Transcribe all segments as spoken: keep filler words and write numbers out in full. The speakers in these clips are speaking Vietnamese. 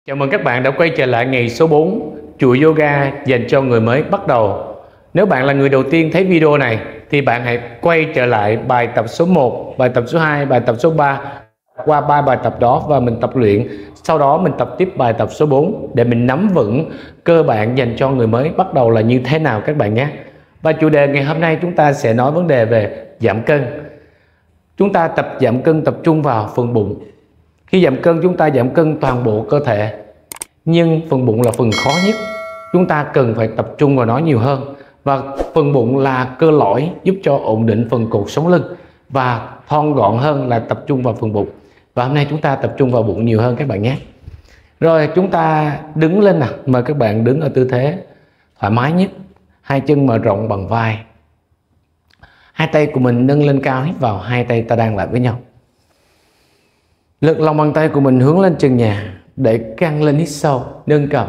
Chào mừng các bạn đã quay trở lại ngày số bốn chuỗi yoga dành cho người mới bắt đầu. Nếu bạn là người đầu tiên thấy video này thì bạn hãy quay trở lại bài tập số một, bài tập số hai, bài tập số ba, qua ba bài tập đó và mình tập luyện. Sau đó mình tập tiếp bài tập số bốn để mình nắm vững cơ bản dành cho người mới bắt đầu là như thế nào các bạn nhé. Và chủ đề ngày hôm nay chúng ta sẽ nói vấn đề về giảm cân. Chúng ta tập giảm cân tập trung vào phần bụng. Khi giảm cân chúng ta giảm cân toàn bộ cơ thể, nhưng phần bụng là phần khó nhất. Chúng ta cần phải tập trung vào nó nhiều hơn. Và phần bụng là cơ lõi giúp cho ổn định phần cột sống lưng, và thon gọn hơn là tập trung vào phần bụng. Và hôm nay chúng ta tập trung vào bụng nhiều hơn các bạn nhé. Rồi chúng ta đứng lên nào. Mời các bạn đứng ở tư thế thoải mái nhất. Hai chân mở rộng bằng vai. Hai tay của mình nâng lên cao, hít vào, hai tay ta đan lại với nhau. Lực lòng bàn tay của mình hướng lên trần nhà để căng lên, hít sâu, nâng cầm.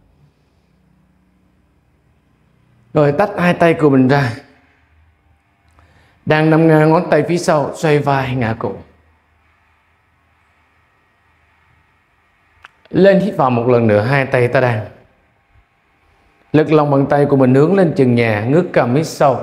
Rồi tách hai tay của mình ra. Đang nằm ngang ngón tay phía sau, xoay vai, ngã cổ. Lên, hít vào một lần nữa, hai tay ta đan. Lực lòng bàn tay của mình hướng lên trần nhà, ngước cầm, hít sâu.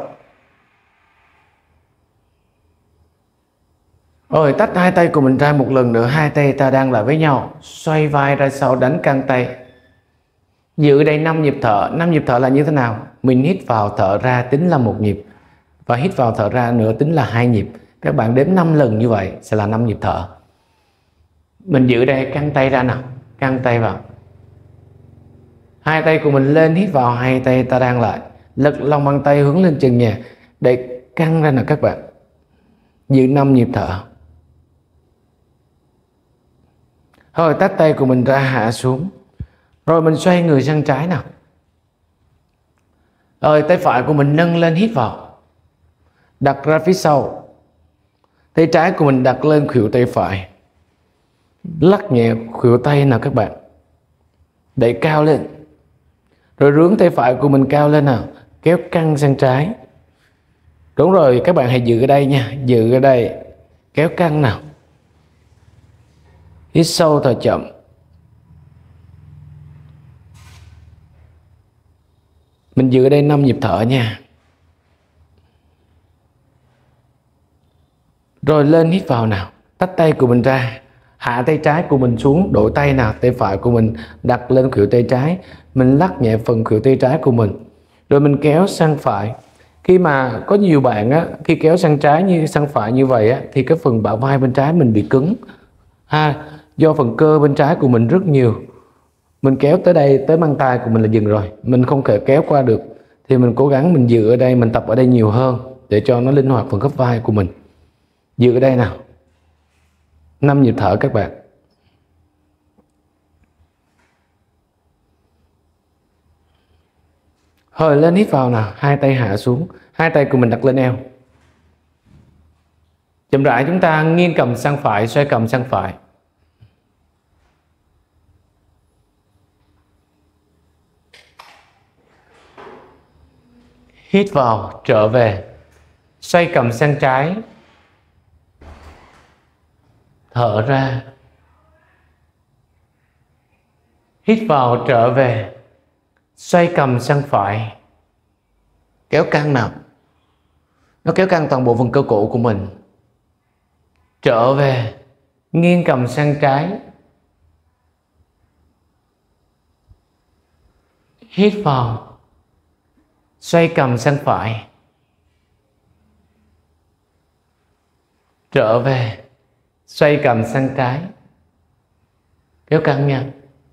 Rồi tách hai tay của mình ra một lần nữa, hai tay ta đan lại với nhau, xoay vai ra sau, đánh căng tay. Giữ đây năm nhịp thở. Năm nhịp thở là như thế nào? Mình hít vào thở ra tính là một nhịp, và hít vào thở ra nữa tính là hai nhịp. Các bạn đếm năm lần như vậy sẽ là năm nhịp thở. Mình giữ đây, căng tay ra nào, căng tay vào. Hai tay của mình lên, hít vào, hai tay ta đan lại. Lực lòng bàn tay hướng lên trần nhà để căng ra nào các bạn. Giữ năm nhịp thở. Rồi tách tay của mình ra, hạ xuống. Rồi mình xoay người sang trái nào. Rồi tay phải của mình nâng lên, hít vào, đặt ra phía sau. Tay trái của mình đặt lên khuỷu tay phải. Lắc nhẹ khuỷu tay nào các bạn. Đẩy cao lên. Rồi rướn tay phải của mình cao lên nào. Kéo căng sang trái. Đúng rồi, các bạn hãy giữ ở đây nha. Giữ ở đây. Kéo căng nào. Hít sâu thở chậm. Mình giữ ở đây năm nhịp thở nha. Rồi lên, hít vào nào. Tách tay của mình ra. Hạ tay trái của mình xuống, đổi tay nào. Tay phải của mình đặt lên khuỷu tay trái. Mình lắc nhẹ phần khuỷu tay trái của mình. Rồi mình kéo sang phải. Khi mà có nhiều bạn á, khi kéo sang trái như sang phải như vậy á, thì cái phần bả vai bên trái mình bị cứng ha, do phần cơ bên trái của mình rất nhiều. Mình kéo tới đây, tới mang tay của mình là dừng rồi, mình không thể kéo qua được, thì mình cố gắng mình giữ ở đây, mình tập ở đây nhiều hơn để cho nó linh hoạt phần khớp vai của mình. Giữ ở đây nào. Năm nhịp thở các bạn. Rồi lên, hít vào nào, hai tay hạ xuống, hai tay của mình đặt lên eo. Chậm rãi chúng ta nghiêng cầm sang phải, xoay cầm sang phải. Hít vào, trở về, xoay cầm sang trái. Thở ra. Hít vào, trở về, xoay cầm sang phải. Kéo căng nào. Nó kéo căng toàn bộ phần cơ cổ của mình. Trở về, nghiêng cầm sang trái. Hít vào, xoay cầm sang phải. Trở về, xoay cầm sang trái. Kéo căng nha.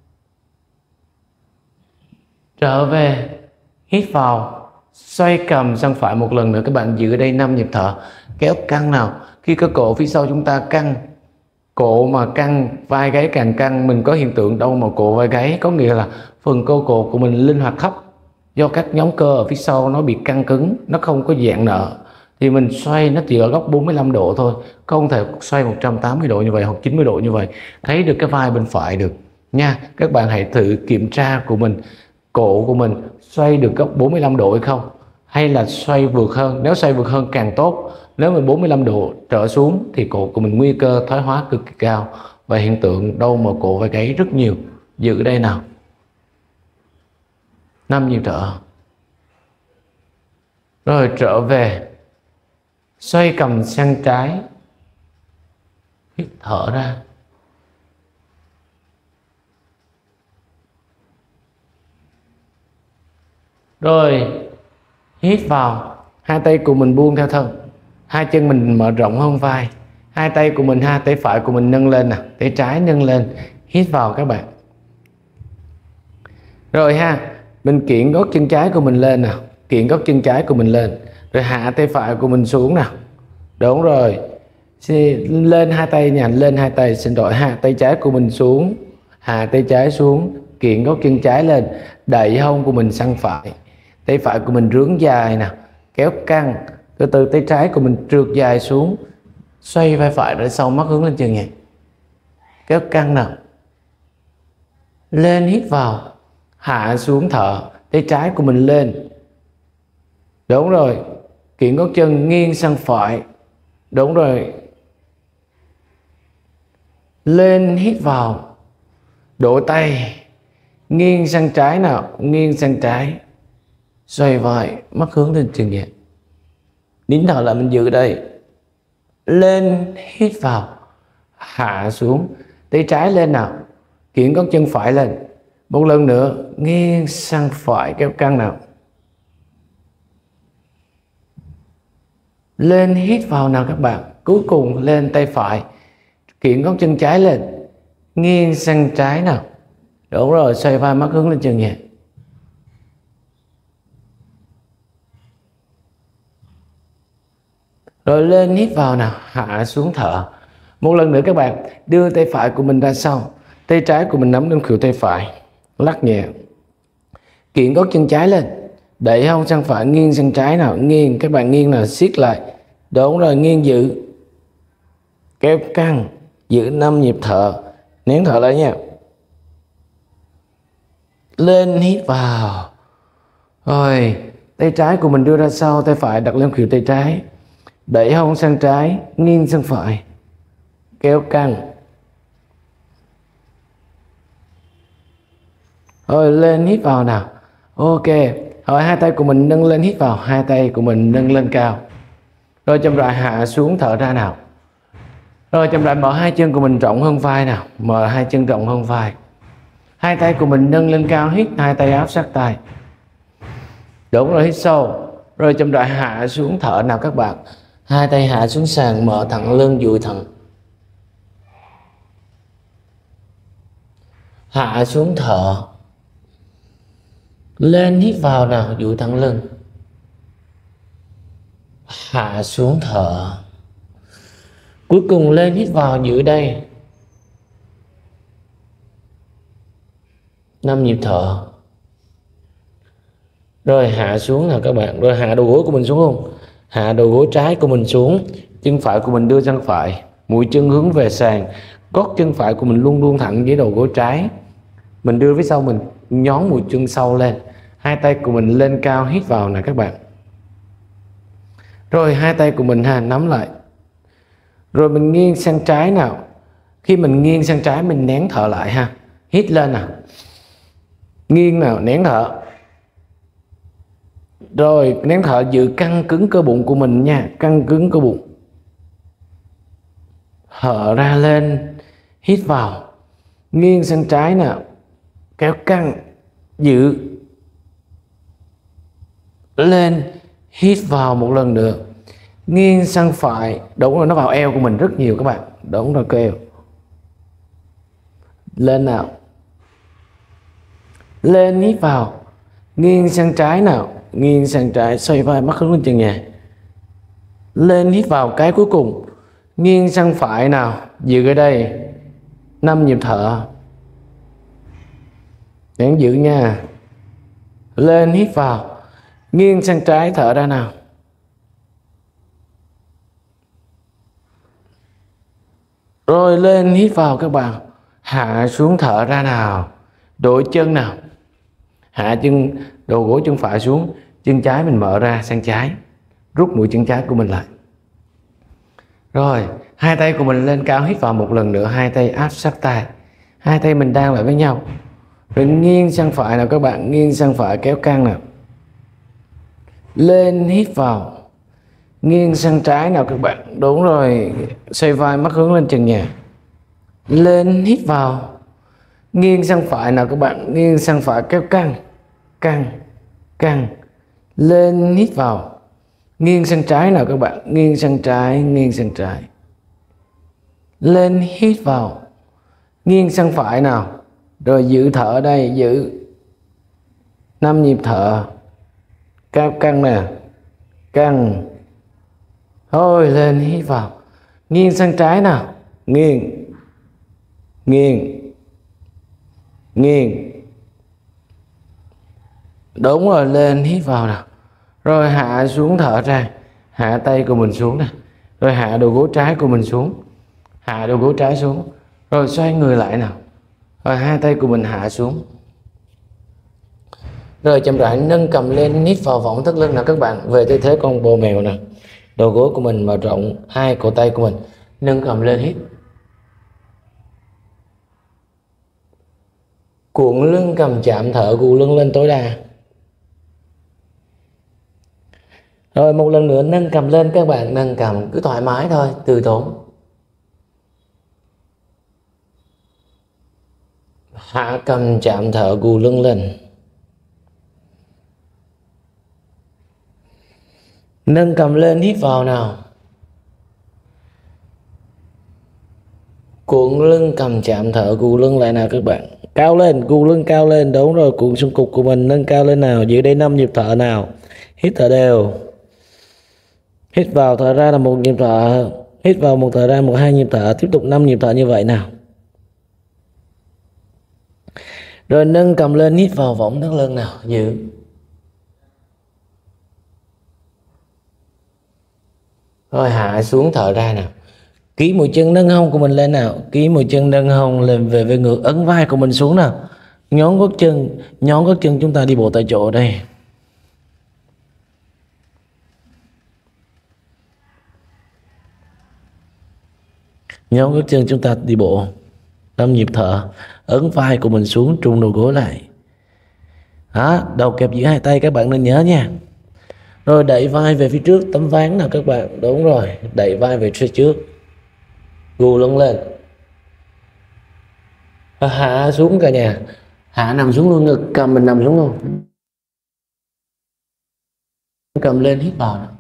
Trở về, hít vào, xoay cầm sang phải một lần nữa. Các bạn giữ ở đây năm nhịp thở. Kéo căng nào. Khi cơ cổ phía sau chúng ta căng, cổ mà căng, vai gáy càng căng, mình có hiện tượng đau màu cổ vai gáy, có nghĩa là phần cơ cổ của mình linh hoạt thấp, do các nhóm cơ ở phía sau nó bị căng cứng, nó không có giãn nở, thì mình xoay nó chỉ ở góc bốn mươi lăm độ thôi, không thể xoay một trăm tám mươi độ như vậy hoặc chín mươi độ như vậy. Thấy được cái vai bên phải được nha. Các bạn hãy thử kiểm tra của mình, cổ của mình xoay được góc bốn mươi lăm độ hay không, hay là xoay vượt hơn. Nếu xoay vượt hơn càng tốt. Nếu mình bốn mươi lăm độ trở xuống thì cổ của mình nguy cơ thoái hóa cực kỳ cao và hiện tượng đau mỏi cổ vai gáy rất nhiều giữ đây nào. Năm nhịp thở. Rồi trở về, xoay cầm sang trái, hít thở ra. Rồi hít vào, hai tay của mình buông theo thân, hai chân mình mở rộng hơn vai, hai tay của mình ha, tay phải của mình nâng lên nè, tay trái nâng lên, hít vào các bạn. Rồi ha, mình kiện gót chân trái của mình lên nè, kiện gót chân trái của mình lên, rồi hạ tay phải của mình xuống nè. Đúng rồi, lên hai tay nha, lên hai tay, xin lỗi, hạ tay trái của mình xuống, hạ tay trái xuống, kiện gót chân trái lên, đẩy hông của mình sang phải, tay phải của mình rướn dài nè, kéo căng, từ từ tay trái của mình trượt dài xuống, xoay vai phải ra sau, mắt hướng lên chân nhẹ, kéo căng nào, lên hít vào, hạ xuống thở, tay trái của mình lên. Đúng rồi, kiện gót chân nghiêng sang phải. Đúng rồi, lên hít vào, đổ tay nghiêng sang trái nào, nghiêng sang trái, xoay vai, mắt hướng lên chân nhẹ, nín thở lại, mình giữ đây. Lên hít vào, hạ xuống, tay trái lên nào, kiện gót chân phải lên, một lần nữa nghiêng sang phải, kéo căng nào. Lên hít vào nào các bạn, cuối cùng lên tay phải, kiện gót chân trái lên, nghiêng sang trái nào. Đúng rồi, xoay vai, mắt hướng lên chân nhẹ. Rồi lên hít vào nào, hạ xuống thở. Một lần nữa các bạn, đưa tay phải của mình ra sau, tay trái của mình nắm lên khuỷu tay phải, lắc nhẹ, kiện gót chân trái lên, đẩy hông sang phải, nghiêng sang trái nào, nghiêng, các bạn nghiêng là siết lại. Đúng rồi, nghiêng giữ, kéo căng, giữ năm nhịp thở, nén thở lại nha. Lên hít vào. Rồi, tay trái của mình đưa ra sau, tay phải đặt lên khuỷu tay trái, đẩy hông sang trái, nghiêng sang phải, kéo căng. Rồi lên hít vào nào. Ok, rồi hai tay của mình nâng lên, hít vào, hai tay của mình nâng lên cao. Rồi chậm rãi hạ xuống, thở ra nào. Rồi chậm rãi mở hai chân của mình rộng hơn vai nào, mở hai chân rộng hơn vai. Hai tay của mình nâng lên cao, hít, hai tay áp sát tay. Đúng rồi, hít sâu. Rồi chậm rãi hạ xuống, thở nào các bạn. Hai tay hạ xuống sàn, mở thẳng lưng, duỗi thẳng. Hạ xuống thở. Lên hít vào nào, duỗi thẳng lưng. Hạ xuống thở. Cuối cùng lên hít vào, giữ đây. Năm nhịp thở. Rồi hạ xuống nào các bạn. Rồi hạ đầu gối của mình xuống không? Hạ đầu gối trái của mình xuống, chân phải của mình đưa sang phải, mũi chân hướng về sàn, gót chân phải của mình luôn luôn thẳng với đầu gối trái. Mình đưa phía sau mình nhón mũi chân sau lên, hai tay của mình lên cao, hít vào nè các bạn. Rồi hai tay của mình ha, nắm lại. Rồi mình nghiêng sang trái nào. Khi mình nghiêng sang trái mình nén thở lại ha. Hít lên nào. Nghiêng nào, nén thở. Rồi nén thở, giữ căng cứng cơ bụng của mình nha, căng cứng cơ bụng. Thở ra lên, hít vào. Nghiêng sang trái nào, kéo căng, giữ. Lên, hít vào một lần nữa. Nghiêng sang phải. Đúng rồi, nó vào eo của mình rất nhiều các bạn. Đúng rồi, cơ eo. Lên nào. Lên, hít vào. Nghiêng sang trái nào. Nghiêng sang trái, xoay vai, mắt hướng lên chân nhẹ. Lên, hít vào cái cuối cùng. Nghiêng sang phải nào. Giữ ở đây. Năm nhịp thở. Nén giữ nha. Lên, hít vào. Nghiêng sang trái, thở ra nào. Rồi lên, hít vào các bạn. Hạ xuống, thở ra nào. Đổi chân nào. Hạ chân, đầu gối chân phải xuống, chân trái mình mở ra sang trái, rút mũi chân trái của mình lại. Rồi hai tay của mình lên cao, hít vào một lần nữa, hai tay áp sát tay, hai tay mình đan lại với nhau. Rồi nghiêng sang phải nào các bạn, nghiêng sang phải kéo căng nào. Lên hít vào. Nghiêng sang trái nào các bạn. Đúng rồi, xoay vai mắt hướng lên trần nhà. Lên hít vào. Nghiêng sang phải nào các bạn, nghiêng sang phải kéo căng. Căng, căng. Lên hít vào. Nghiêng sang trái nào các bạn, nghiêng sang trái, nghiêng sang trái. Lên hít vào. Nghiêng sang phải nào. Rồi giữ thở ở đây, giữ năm nhịp thở. Kéo căng nè. Căng. Thôi lên hít vào. Nghiêng sang trái nào. Nghiêng. Nghiêng. Nghiêng. Đúng rồi, lên hít vào nào. Rồi hạ xuống thở ra. Hạ tay của mình xuống nè. Rồi hạ đầu gối trái của mình xuống. Hạ đầu gối trái xuống. Rồi xoay người lại nào. Rồi hai tay của mình hạ xuống. Rồi chậm rãi nâng cầm lên, hít vào võng thắt lưng nào các bạn. Về tư thế con bồ mèo nè. Đầu gối của mình mở rộng hai cổ tay của mình. Nâng cầm lên hít. Cuộn lưng cầm chạm thở, cuộn lưng lên tối đa. Rồi một lần nữa nâng cầm lên các bạn. Nâng cầm cứ thoải mái thôi, từ tốn. Hạ cầm chạm thở, cuộn lưng lên. Nâng cầm lên, hít vào nào. Cuộn lưng cầm chạm thở, cuộn lưng lại nào các bạn. Cao lên, cuộn lưng cao lên. Đúng rồi, cuộn xương cục của mình nâng cao lên nào. Giữ đây năm nhịp thở nào. Hít thở đều. Hít vào thở ra là một nhịp thở. Hít vào một thở ra một hai nhịp thở. Tiếp tục năm nhịp thở như vậy nào. Rồi nâng cầm lên, hít vào võng thắt lưng nào. Giữ. Rồi hạ xuống thở ra nào. Ký mũi chân nâng hông của mình lên nào. Ký mũi chân nâng hông lên về về ngược, ấn vai của mình xuống nào. Nhón gót chân, nhón gót chân chúng ta đi bộ tại chỗ đây. Nhón gót chân chúng ta đi bộ. Năm nhịp thở. Ấn vai của mình xuống, trùng đầu gối lại. Đó, đầu kẹp giữa hai tay các bạn nên nhớ nha. Rồi đẩy vai về phía trước, tấm ván nào các bạn. Đúng rồi, đẩy vai về phía trước. Gù lưng lên. Hạ xuống cả nhà. Hạ nằm xuống luôn, ngực cầm mình nằm xuống luôn. Cầm lên hít vào nào.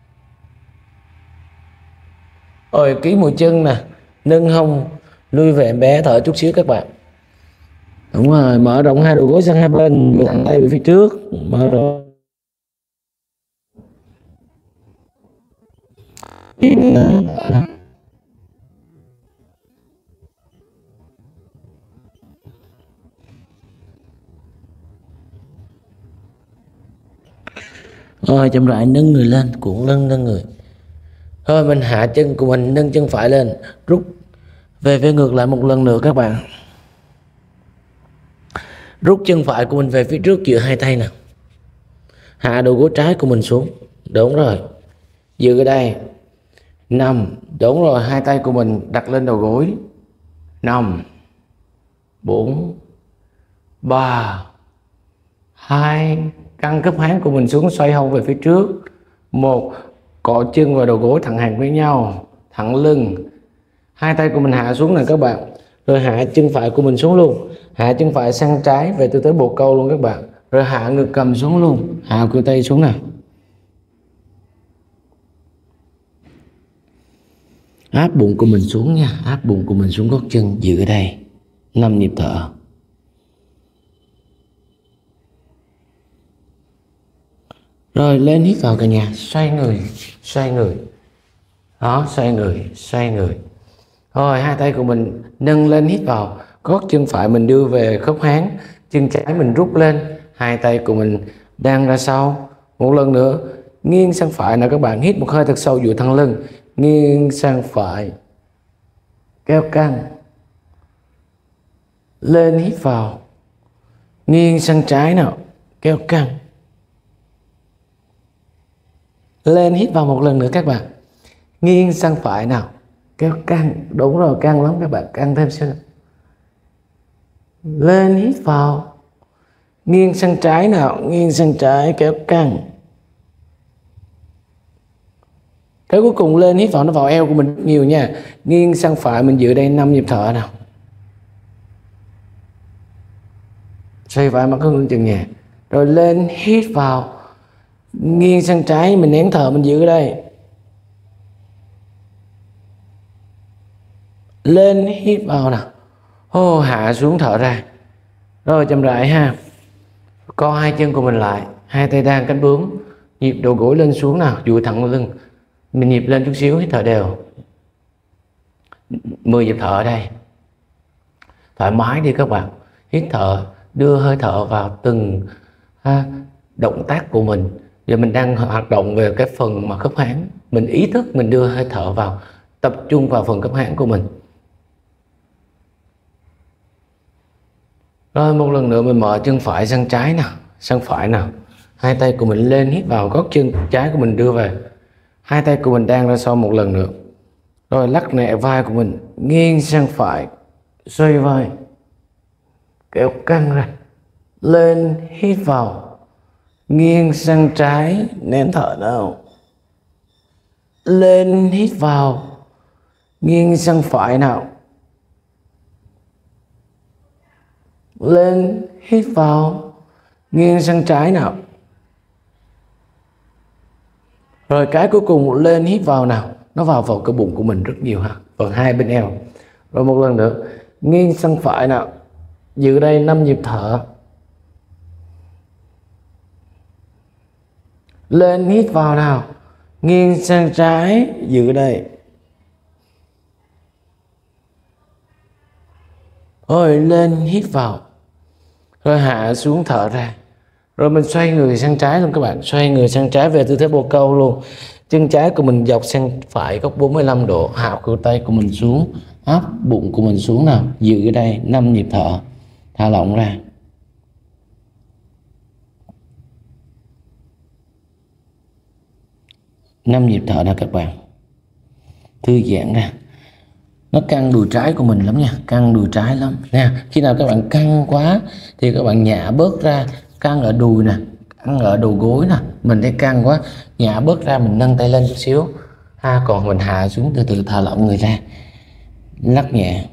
Rồi ký mũi chân nè. Nâng hông lui về em bé, thở chút xíu các bạn. Đúng rồi, mở rộng hai đầu gối sang hai bên, thẳng tay về phía trước, mở rộng. Rồi chậm rãi nâng người lên, cuộn lưng nâng người. Thôi mình hạ chân của mình, nâng chân phải lên, rút về phía ngược lại một lần nữa các bạn. Rút chân phải của mình về phía trước giữa hai tay nào. Hạ đầu gối trái của mình xuống. Đúng rồi. Giữ ở đây. Năm. Đúng rồi, hai tay của mình đặt lên đầu gối. Năm. Bốn. Ba. Hai. Căng khớp háng của mình xuống, xoay hông về phía trước. Một. Cọ chân và đầu gối thẳng hàng với nhau. Thẳng lưng. Hai tay của mình hạ xuống nè các bạn. Rồi hạ chân phải của mình xuống luôn. Hạ chân phải sang trái về tư thế bồ câu luôn các bạn. Rồi hạ ngực cầm xuống luôn. Hạ cửa tay xuống nè. Áp bụng của mình xuống nha. Áp bụng của mình xuống gót chân. Giữ ở đây năm nhịp thở. Rồi lên hít vào cả nhà. Xoay người. Xoay người. Đó, xoay người. Xoay người. Rồi hai tay của mình nâng lên hít vào. Gót chân phải mình đưa về khớp háng. Chân trái mình rút lên. Hai tay của mình đang ra sau. Một lần nữa. Nghiêng sang phải nào các bạn. Hít một hơi thật sâu giữa thẳng lưng. Nghiêng sang phải. Kéo căng. Lên hít vào. Nghiêng sang trái nào. Kéo căng. Lên hít vào một lần nữa các bạn. Nghiêng sang phải nào. Kéo căng. Đúng rồi, căng lắm các bạn. Căng thêm xíu nữa. Lên hít vào, nghiêng sang trái nào, nghiêng sang trái kéo căng. Cái cuối cùng lên hít vào, nó vào eo của mình nhiều nha. Nghiêng sang phải, mình giữ đây năm nhịp thở nào. Xoay vai mắt hướng chân nhẹ. Rồi lên hít vào, nghiêng sang trái, mình nén thở, mình giữ ở đây. Lên hít vào nào. Ô, hạ xuống thở ra. Rồi chậm rãi ha. Co hai chân của mình lại, hai tay đan cánh bướm, nhịp đầu gối lên xuống nào, duỗi thẳng lưng. Mình nhịp lên chút xíu, hít thở đều. mười nhịp thở ở đây. Thoải mái đi các bạn. Hít thở, đưa hơi thở vào từng ha, động tác của mình. Giờ mình đang hoạt động về cái phần mà khớp háng. Mình ý thức mình đưa hơi thở vào, tập trung vào phần khớp háng của mình. Rồi một lần nữa mình mở chân phải sang trái nào, sang phải nào. Hai tay của mình lên hít vào, gót chân trái của mình đưa về. Hai tay của mình đang ra sau một lần nữa. Rồi lắc nhẹ vai của mình, nghiêng sang phải, xoay vai, kéo căng ra. Lên hít vào, nghiêng sang trái, nén thở nào. Lên hít vào, nghiêng sang phải nào. Lên hít vào, nghiêng sang trái nào. Rồi cái cuối cùng lên hít vào nào. Nó vào vào cái bụng của mình rất nhiều ha, phần hai bên eo. Rồi một lần nữa, nghiêng sang phải nào. Giữ đây năm nhịp thở. Lên hít vào nào, nghiêng sang trái, giữ đây. Rồi lên hít vào. Rồi hạ xuống thở ra. Rồi mình xoay người sang trái luôn các bạn. Xoay người sang trái về tư thế bồ câu luôn. Chân trái của mình dọc sang phải góc bốn mươi lăm độ. Hạ cổ tay của mình xuống, áp bụng của mình xuống nào. Giữ ở đây năm nhịp thở. Thả lỏng ra. năm nhịp thở nào các bạn. Thư giãn ra. Nó căng đùi trái của mình lắm nha, căng đùi trái lắm nha. Khi nào các bạn căng quá thì các bạn nhả bớt ra, căng ở đùi nè, căng ở đầu gối nè. Mình thấy căng quá, nhả bớt ra, mình nâng tay lên chút xíu ha, còn mình hạ xuống, từ từ thả lỏng người ra, lắc nhẹ.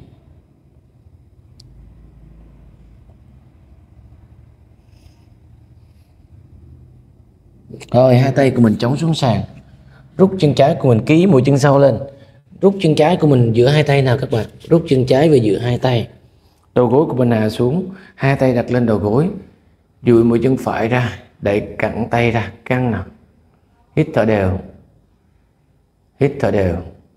Rồi hai tay của mình chống xuống sàn, rút chân trái của mình ký mũi chân sau lên. Rút chân trái của mình giữa hai tay nào các bạn. Rút chân trái về giữa hai tay. Đầu gối của mình hạ xuống, hai tay đặt lên đầu gối. Duỗi mũi chân phải ra, đẩy cẳng tay ra, căng nào. Hít thở đều. Hít thở đều.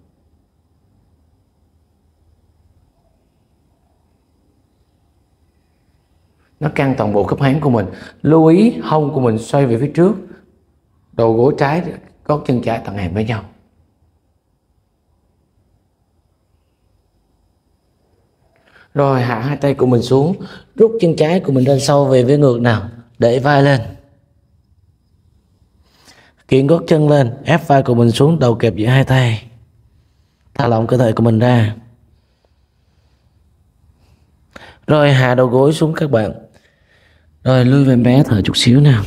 Nó căng toàn bộ khớp háng của mình. Lưu ý hông của mình xoay về phía trước. Đầu gối trái, gót chân trái thẳng hàng với nhau. Rồi hạ hai tay của mình xuống, rút chân trái của mình lên sau về với ngược nào, đẩy vai lên. Kiễng gót chân lên, ép vai của mình xuống, đầu kẹp giữa hai tay. Thả lỏng cơ thể của mình ra. Rồi hạ đầu gối xuống các bạn. Rồi lui về bé thở chút xíu nào.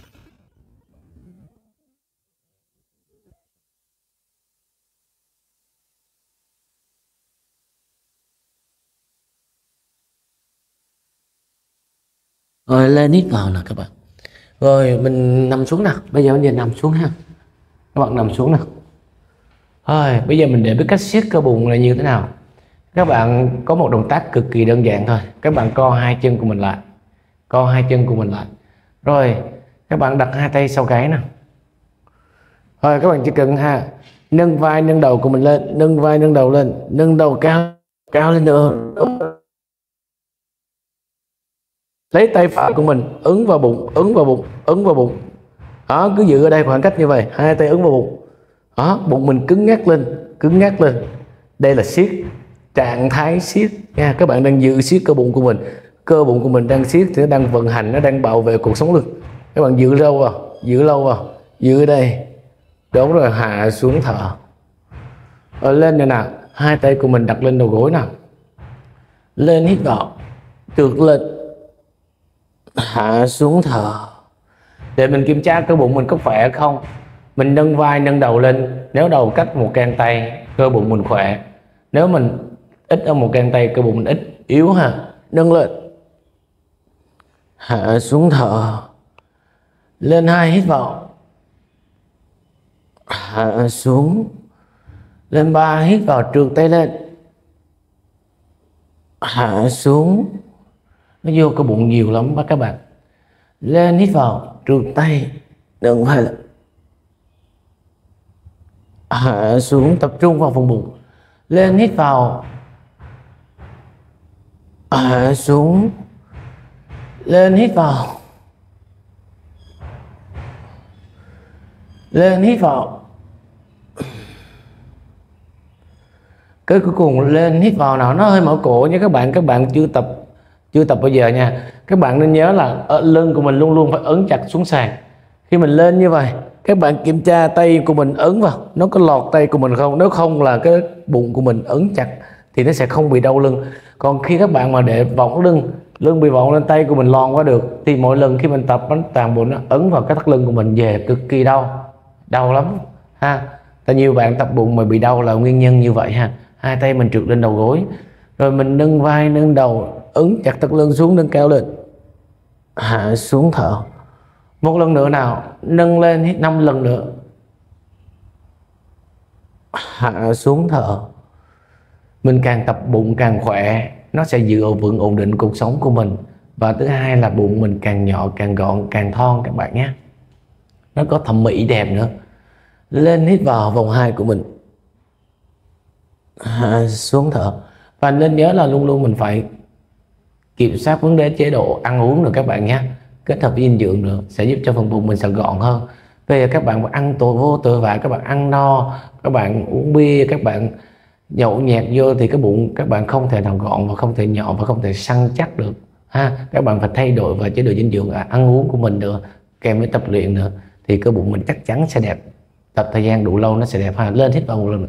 Rồi lên hít vào nào các bạn. Rồi mình nằm xuống nào. Bây giờ mình nằm xuống ha. Các bạn nằm xuống nào. Rồi bây giờ mình để biết cách siết cơ bụng là như thế nào. Các bạn có một động tác cực kỳ đơn giản thôi. Các bạn co hai chân của mình lại. Co hai chân của mình lại. Rồi các bạn đặt hai tay sau gáy nào. Rồi các bạn chỉ cần ha, nâng vai nâng đầu của mình lên, nâng vai nâng đầu lên, nâng đầu cao cao lên nữa. Lấy tay phải của mình ấn vào bụng, ấn vào bụng, ấn vào bụng. Đó, cứ giữ ở đây khoảng cách như vậy, hai tay ấn vào bụng. Đó, bụng mình cứng ngắc lên, cứng ngắc lên. Đây là siết, trạng thái siết nha. Các bạn đang giữ siết cơ bụng của mình. Cơ bụng của mình đang siết thì nó đang vận hành, nó đang bảo vệ cuộc sống lưng. Các bạn giữ lâu vào, giữ lâu vào, giữ ở đây. Đúng rồi, hạ xuống thở. Rồi lên này nào, hai tay của mình đặt lên đầu gối nào. Lên hít vào, trượt lên, hạ xuống thở. Để mình kiểm tra cơ bụng mình có khỏe không. Mình nâng vai nâng đầu lên, nếu đầu cách một gang tay cơ bụng mình khỏe, nếu mình ít ở một gang tay cơ bụng mình ít yếu ha. Nâng lên, hạ xuống thở. Lên hai, hít vào, hạ xuống. Lên ba, hít vào, trượt tay lên, hạ xuống. Nó vô cơ bụng nhiều lắm các bạn. Lên, hít vào, trượt tay, đừng phải là hạ xuống, tập trung vào vùng bụng. Lên, hít vào, hạ xuống. Lên, hít vào, lên, hít vào. Cái cuối cùng lên, hít vào nào, nó hơi mở cổ nha các bạn. Các bạn chưa tập chưa tập bao giờ nha. Các bạn nên nhớ là ở lưng của mình luôn luôn phải ấn chặt xuống sàn. Khi mình lên như vậy, các bạn kiểm tra tay của mình ấn vào, nó có lọt tay của mình không. Nếu không là cái bụng của mình ấn chặt thì nó sẽ không bị đau lưng. Còn khi các bạn mà để võng lưng, lưng bị võng lên, tay của mình lon qua được, thì mỗi lần khi mình tập toàn bộ nó ấn vào cái thắt lưng của mình về cực kỳ đau, đau lắm ha. Tại nhiều bạn tập bụng mà bị đau là nguyên nhân như vậy ha. Hai tay mình trượt lên đầu gối, rồi mình nâng vai nâng đầu, ấn chặt thắt lưng xuống, nâng cao lên, hạ xuống thở. Một lần nữa nào, nâng lên, hít năm lần nữa, hạ xuống thở. Mình càng tập bụng càng khỏe, nó sẽ giữ vững ổn định cuộc sống của mình. Và thứ hai là bụng mình càng nhỏ càng gọn càng thon các bạn nhé. Nó có thẩm mỹ đẹp nữa. Lên, hít vào vòng hai của mình, hạ xuống thở. Và nên nhớ là luôn luôn mình phải kiểm soát vấn đề chế độ ăn uống nữa các bạn nhé. Kết hợp với dinh dưỡng nữa sẽ giúp cho phần bụng mình sẽ gọn hơn. Bây giờ các bạn ăn tội vô tội vạ, các bạn ăn no, các bạn uống bia, các bạn nhậu nhẹt vô thì cái bụng các bạn không thể nào gọn và không thể nhỏ và không thể săn chắc được ha. Các bạn phải thay đổi vào chế độ dinh dưỡng, ăn uống của mình nữa, kèm với tập luyện nữa, thì cái bụng mình chắc chắn sẽ đẹp. Tập thời gian đủ lâu nó sẽ đẹp ha. Lên, hít vào một lần nữa,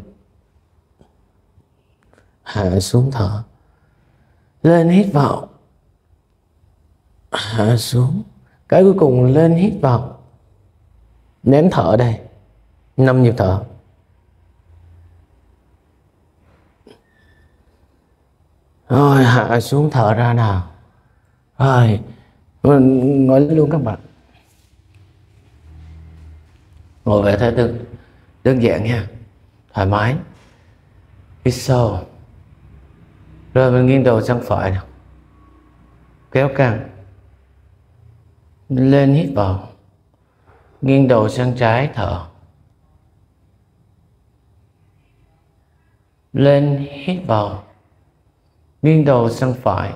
hạ xuống thở. Lên, hít vào, hạ xuống. Cái cuối cùng lên, hít vào, nén thở đây, năm nhịp thở. Rồi hạ xuống thở ra nào. Rồi mình ngồi lên luôn các bạn. Ngồi về thế đơn, đơn giản nha, thoải mái. Hít sâu. Rồi mình nghiêng đầu sang phải nào, kéo căng. Lên, hít vào, nghiêng đầu sang trái thở. Lên, hít vào, nghiêng đầu sang phải.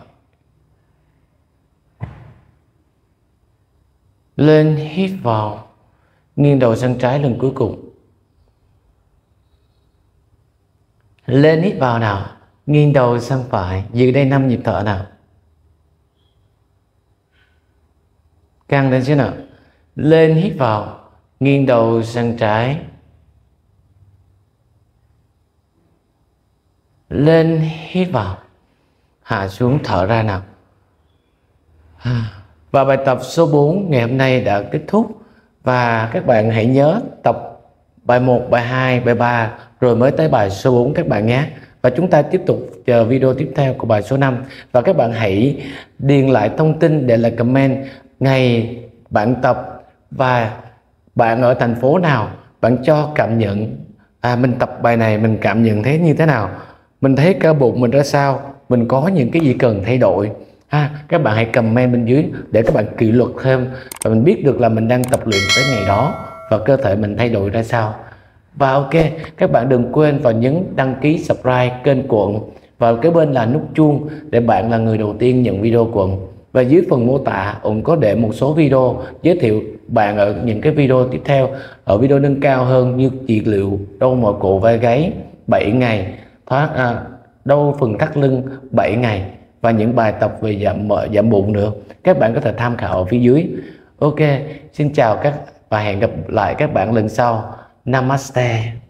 Lên, hít vào, nghiêng đầu sang trái lần cuối cùng. Lên, hít vào nào, nghiêng đầu sang phải. Giữ đây năm nhịp thở nào. Căng lên xíu nào. Lên, hít vào, nghiêng đầu sang trái. Lên, hít vào, hạ xuống thở ra nào. Và bài tập số bốn ngày hôm nay đã kết thúc. Và các bạn hãy nhớ tập bài một, bài hai, bài ba rồi mới tới bài số bốn các bạn nhé. Và chúng ta tiếp tục chờ video tiếp theo của bài số năm. Và các bạn hãy điền lại thông tin để lại comment ngày bạn tập và bạn ở thành phố nào, bạn cho cảm nhận à, mình tập bài này mình cảm nhận thấy như thế nào, mình thấy cơ bụng mình ra sao, mình có những cái gì cần thay đổi ha. Các bạn hãy comment bên dưới để các bạn kỷ luật thêm và mình biết được là mình đang tập luyện tới ngày đó và cơ thể mình thay đổi ra sao. Và ok, các bạn đừng quên vào nhấn đăng ký subscribe kênh Quận và kế bên là nút chuông để bạn là người đầu tiên nhận video của Quận. Và dưới phần mô tả Quận có để một số video giới thiệu bạn ở những cái video tiếp theo, ở video nâng cao hơn như trị liệu đau mỏi cổ vai gáy bảy ngày, thoát à, đau phần thắt lưng bảy ngày và những bài tập về giảm mỡ, giảm bụng nữa. Các bạn có thể tham khảo ở phía dưới. Ok, xin chào các và hẹn gặp lại các bạn lần sau. Namaste.